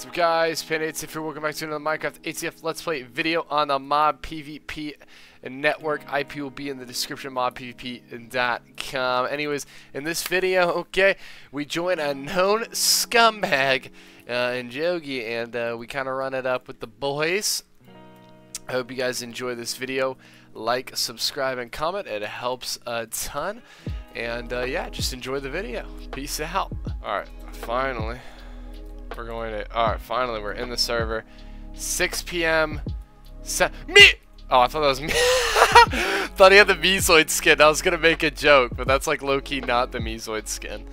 What's up, guys? Pan8 here. Welcome back to another Minecraft ATF Let's Play video on the Mob PvP network. IP will be in the description, mobpvp.com. Anyways, in this video, okay, we join a known scumbag in Jogi, and we kind of run it up with the boys. I hope you guys enjoy this video. Like, subscribe, and comment. It helps a ton. And yeah, just enjoy the video. Peace out. Alright, finally. We're going to. Alright, finally, we're in the server. 6 p.m. Me! Oh, I thought that was me. Thought he had the Mesoid skin. I was going to make a joke, but that's like low-key not the Mesoid skin.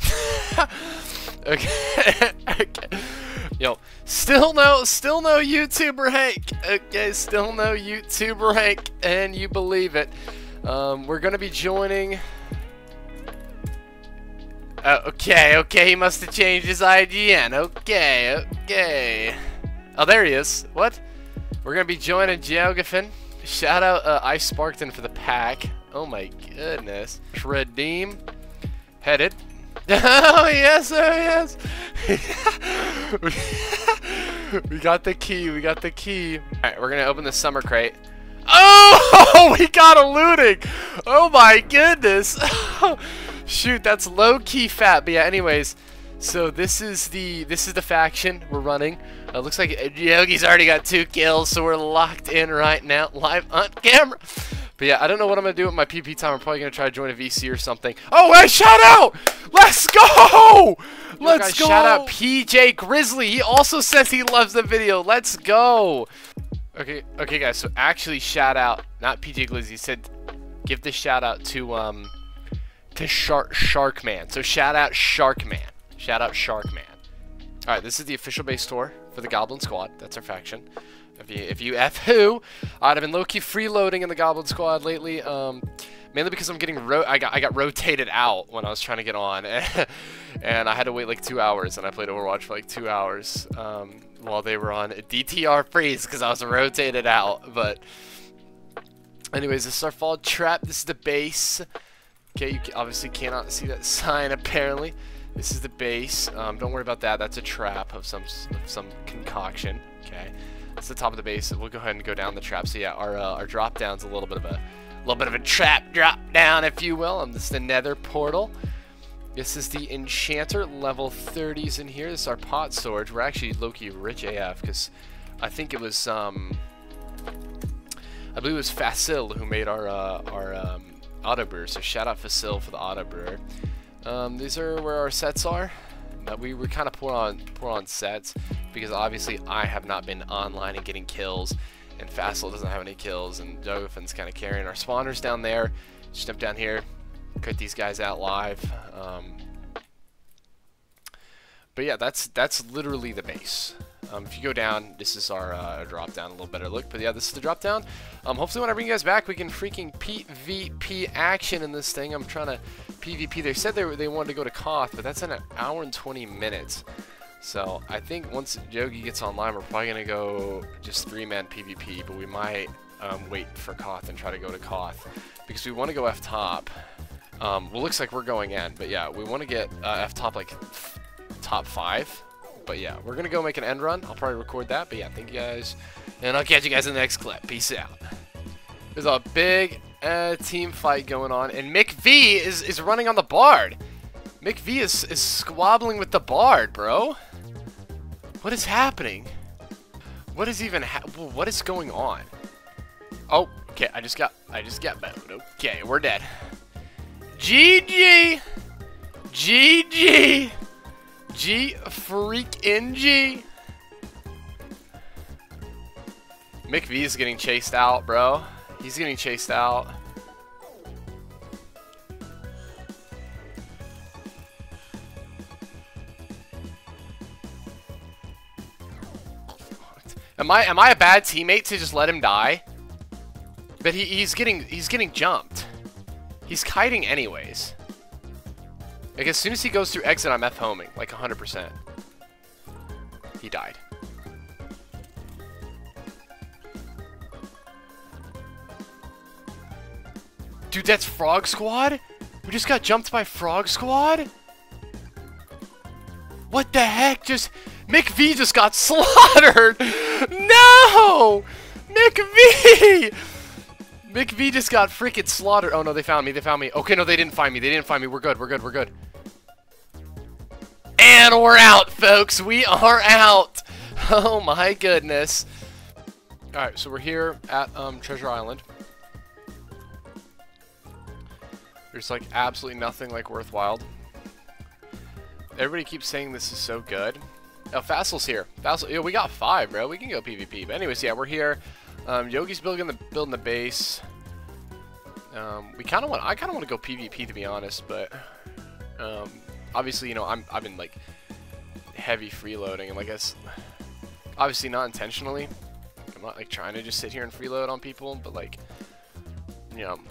Okay. Okay. Yo, still no YouTuber Hank. Okay, still no YouTuber Hank, and you believe it. We're gonna be joining. Okay, he must have changed his IGN. Okay. Oh, there he is. What? We're gonna be joining Geogafin. Shout out Ice Sparkton for the pack. Oh my goodness. Redeem. Headed. Oh yes, we got the key. Alright, we're gonna open the summer crate. Oh, we got a looting. Oh my goodness. Shoot, that's low-key fat. But yeah, anyways, so this is the faction we're running. Looks like Yogi's already got 2 kills, so we're locked in right now, live on camera. But yeah, I don't know what I'm gonna do with my PP time. I'm probably gonna try to join a VC or something. Oh, hey, shout out! Let's go! Let's go! Shout out PJ Grizzly. He also says he loves the video. Let's go! Okay, guys. So actually, shout out, not PJ Grizzly. He said, give the shout out to Sharkman. So shout out Sharkman. Shout out Sharkman. All right, this is the official base tour for the Goblin Squad. That's our faction. If you F who, I've been low-key freeloading in the Goblin Squad lately, mainly because I'm getting I got rotated out when I was trying to get on, and I had to wait like 2 hours, and I played Overwatch for like 2 hours while they were on DTR freeze because I was rotated out. But anyways, this is our fall trap. This is the base. Okay, you obviously cannot see that sign apparently. This is the base. Don't worry about that. That's a trap of some concoction. Okay. That's the top of the base. We'll go ahead and go down the trap. So yeah, our drop down's a little bit of a trap drop down, if you will. This is the Nether portal. This is the Enchanter, level 30s in here. This is our pot storage. We're actually low-key rich AF because I think it was I believe it was Facil who made our auto brewer. So shout out Facil for the auto brewer. These are where our sets are. We kind of pour on sets because obviously I have not been online and getting kills, and Facil doesn't have any kills, and Jogafin's kind of carrying our spawners down there. Just jump down here, cut these guys out live. But yeah, that's literally the base. If you go down, this is our drop down, a little better look. But yeah, this is the drop down. Hopefully when I bring you guys back, we can freaking PvP action in this thing. I'm trying to PvP. They said they wanted to go to Koth, but that's in 1 hour and 20 minutes. So I think once Jogi gets online, we're probably gonna go just 3-man PvP. But we might wait for Koth and try to go to Koth because we want to go F top. Well, looks like we're going in, but yeah, we want to get F top like top 5. But yeah, we're gonna go make an end run. I'll probably record that. But yeah, thank you guys, and I'll catch you guys in the next clip. Peace out. There's a big team fight going on, and Mick V is running on the Bard. Mick V is squabbling with the Bard, bro. What is happening? What is even what is going on? Oh, okay. I just got boned. Okay, we're dead. GG. GG. G freak NG. Mick V is getting chased out, bro. He's getting chased out. Am I a bad teammate to just let him die? But he's getting jumped. He's kiting anyways. Like, as soon as he goes through exit, I'm F-homing, like 100%. He died. Dude, that's Frog Squad? We just got jumped by Frog Squad? What the heck? Just McV just got slaughtered! No! McV! McV just got freaking slaughtered. Oh no, they found me, they found me. Okay, no, they didn't find me, they didn't find me. We're good, we're good, we're good. And we're out, folks. We are out. Oh my goodness. Alright, so we're here at Treasure Island. There's like absolutely nothing like worthwhile. Everybody keeps saying this is so good. Oh, Fassel's here. Fassel, yo, we got 5, bro. We can go PvP. But anyways, yeah, we're here. Yogi's building the base. I kind of want to go PvP, to be honest, but obviously, you know, I've been like heavy freeloading, and like obviously not intentionally. I'm not like trying to just sit here and freeload on people, but like, you know,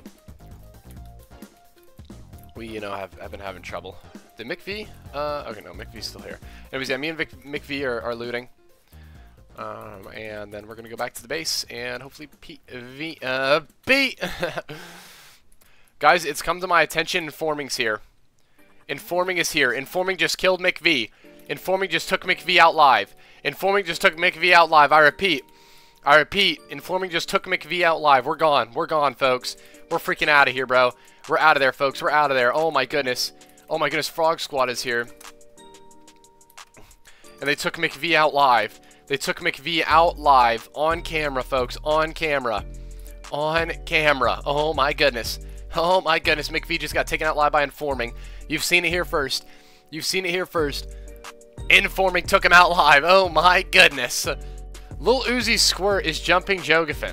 we, you know, have been having trouble. Did McV? Okay, no, McV's still here. Anyways, yeah, me and McV are looting. And then we're gonna go back to the base and hopefully beat. Guys, it's come to my attention. Informing's here. Informing is here. Informing just killed McV. Informing just took McV out live. Informing just took McV out live. I repeat. Informing just took McV out live. We're gone. We're gone, folks. We're freaking out of here, bro. We're out of there, folks. We're out of there. Oh my goodness. Oh my goodness. Frog Squad is here. And they took McV out live. They took McV out live. On camera, folks. On camera. On camera. Oh my goodness. Oh my goodness. McV just got taken out live by Informing. You've seen it here first. You've seen it here first. Informing took him out live. Oh my goodness. Lil Uzi Squirt is jumping Jogafin.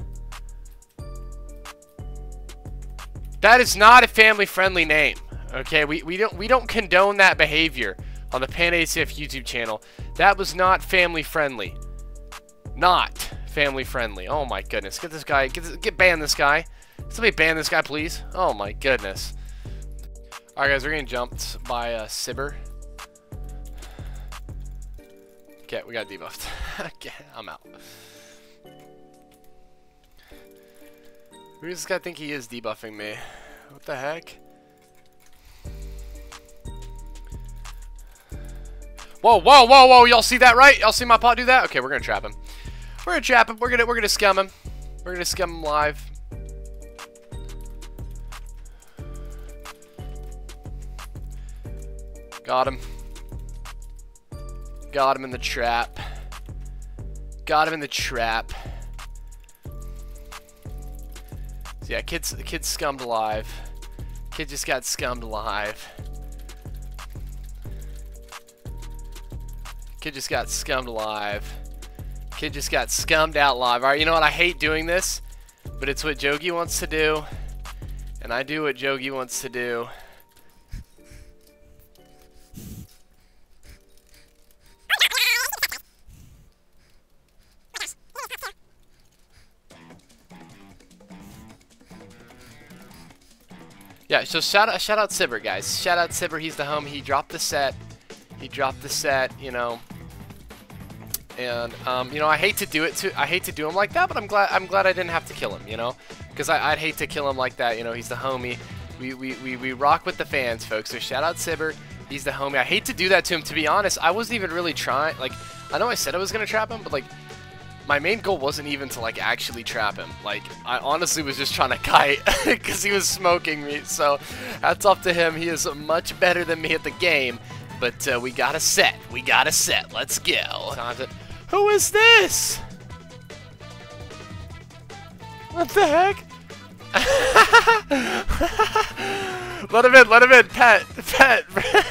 That is not a family-friendly name. Okay, we don't condone that behavior on the PanACF YouTube channel. That was not family-friendly. Not family-friendly. Oh my goodness. Get this guy. Get ban this guy. Somebody ban this guy, please. Oh my goodness. Alright guys, we're getting jumped by Sibber. Okay, we got debuffed. Okay, I'm out. Who does this guy think he is debuffing me? What the heck? Whoa, whoa, whoa, whoa! Y'all see that, right? Y'all see my pot do that? Okay, we're gonna trap him. We're gonna trap him. We're gonna scum him. We're gonna scum him live. Got him. Got him in the trap. Got him in the trap. So yeah, kid's scummed alive. Kid just got scummed alive. Kid just got scummed alive. Kid just got scummed out live. Alright, you know what? I hate doing this, but it's what Jogi wants to do. And I do what Jogi wants to do. Yeah, so shout out Sibber, guys. Shout out Sibber, he's the homie. He dropped the set. He dropped the set, you know. And you know, I hate to do him like that, but I'm glad I didn't have to kill him, you know? Because I'd hate to kill him like that, you know. He's the homie. We rock with the fans, folks. So shout out Sibber. He's the homie. I hate to do that to him, to be honest. I wasn't even really trying. Like, I know I said I was gonna trap him, but like, my main goal wasn't even to like actually trap him. Like, I honestly was just trying to kite because he was smoking me. So hats off to him. He is much better than me at the game. But we got a set. We got a set. Let's go. Who is this? What the heck? Let him in. Let him in. Pet. Pet.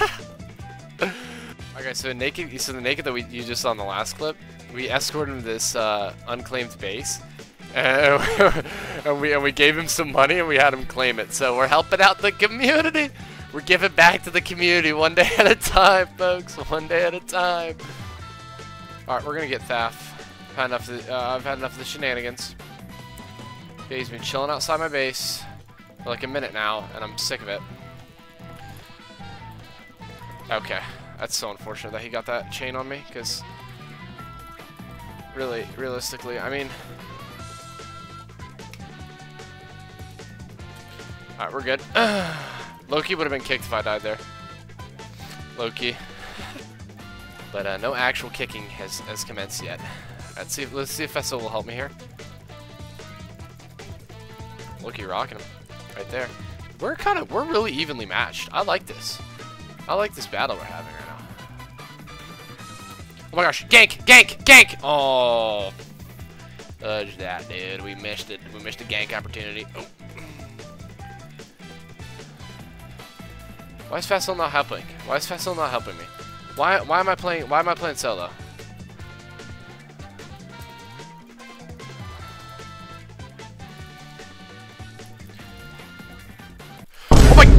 Okay, so the naked that you just saw in the last clip, we escorted him to this unclaimed base, and we gave him some money and we had him claim it. So we're helping out the community. We're giving back to the community one day at a time, folks. One day at a time. All right, we're gonna get Thaf. I've had enough of the shenanigans. Okay, he's been chilling outside my base for like a minute now, and I'm sick of it. Okay, that's so unfortunate that he got that chain on me, because really, realistically, I mean, all right, we're good. Loki would have been kicked if I died there. Loki. But no actual kicking has commenced yet. Let's see if Fesso will help me here. Look, you're rocking him right there. We're really evenly matched. I like this. I like this battle we're having right now. Oh my gosh! Gank! Gank! Gank! Oh, just that, dude. We missed it. We missed a gank opportunity. Oh. Why is Fesso not helping? Why is Fesso not helping me? Why am I playing solo? Oh my!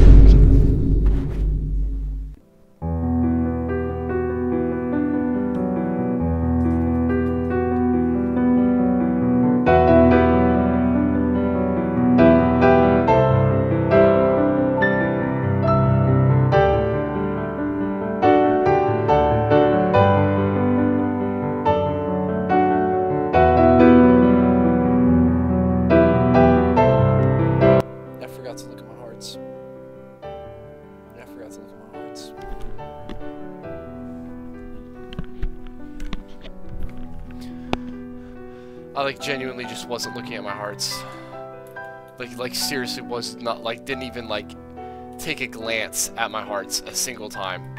I like genuinely just wasn't looking at my hearts. Like seriously was not like didn't even like take a glance at my hearts a single time.